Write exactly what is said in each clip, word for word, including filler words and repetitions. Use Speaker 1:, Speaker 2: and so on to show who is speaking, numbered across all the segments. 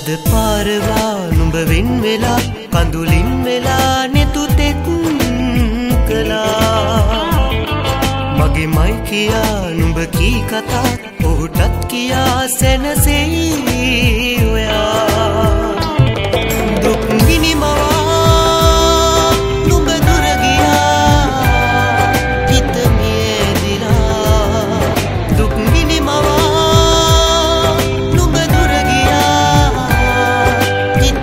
Speaker 1: අද පාරවා නුඹ වෙන් වෙලා කඳුලින් වෙලා නෙතුතෙක් කළා මගේ මයි කියා නුඹ කී කතා ඔහුටත් කියා සැනසෙයි ඔයා දුක් විනිමවා නුඹ දුර ගියා හිත මියදිලා දුක් විනිමවා නුඹ දුර ගියා හිත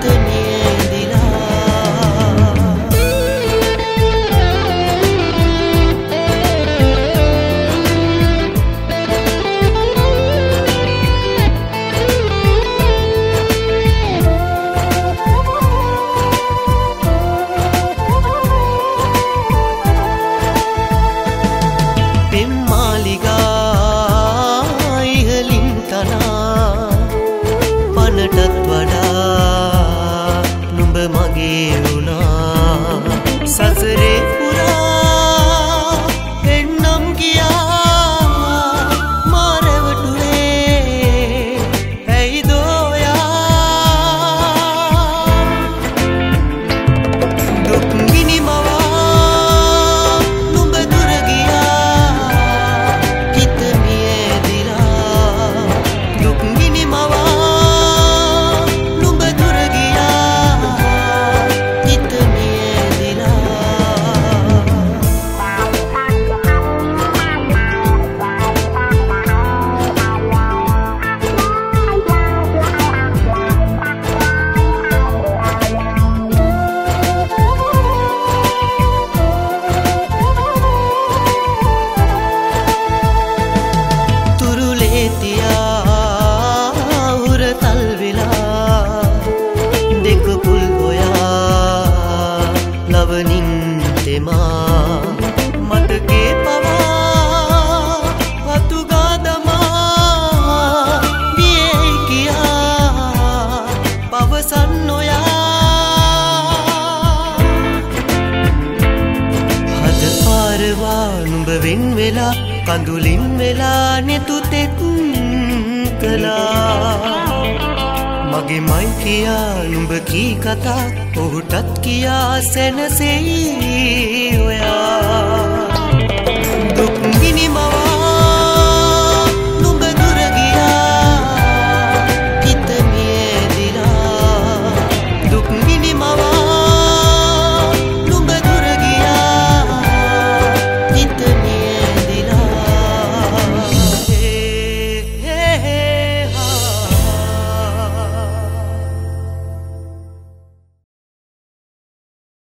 Speaker 1: පනටත් වඩා නුඹ මගේ වුණා සසරේ පුරා එන්නම් ගියා මාරවටුවේ ඇයි දෝයා දුක් විනිමවා නුඹ දුර ගියා හිත මියදිලා දුක් විනිමවා මතකේ පවා අතුගාදමා දියේ කියා පවසන්න ඔයා හද පාරවා නුඹ වෙන් වෙලා කඳුලින් වෙලා නෙතුතෙක් කළා මගේ මයි කියා නුඹ කී කතා ඔහුටත් කියා සැනසෙයි ඔයා දුක් විනිමවා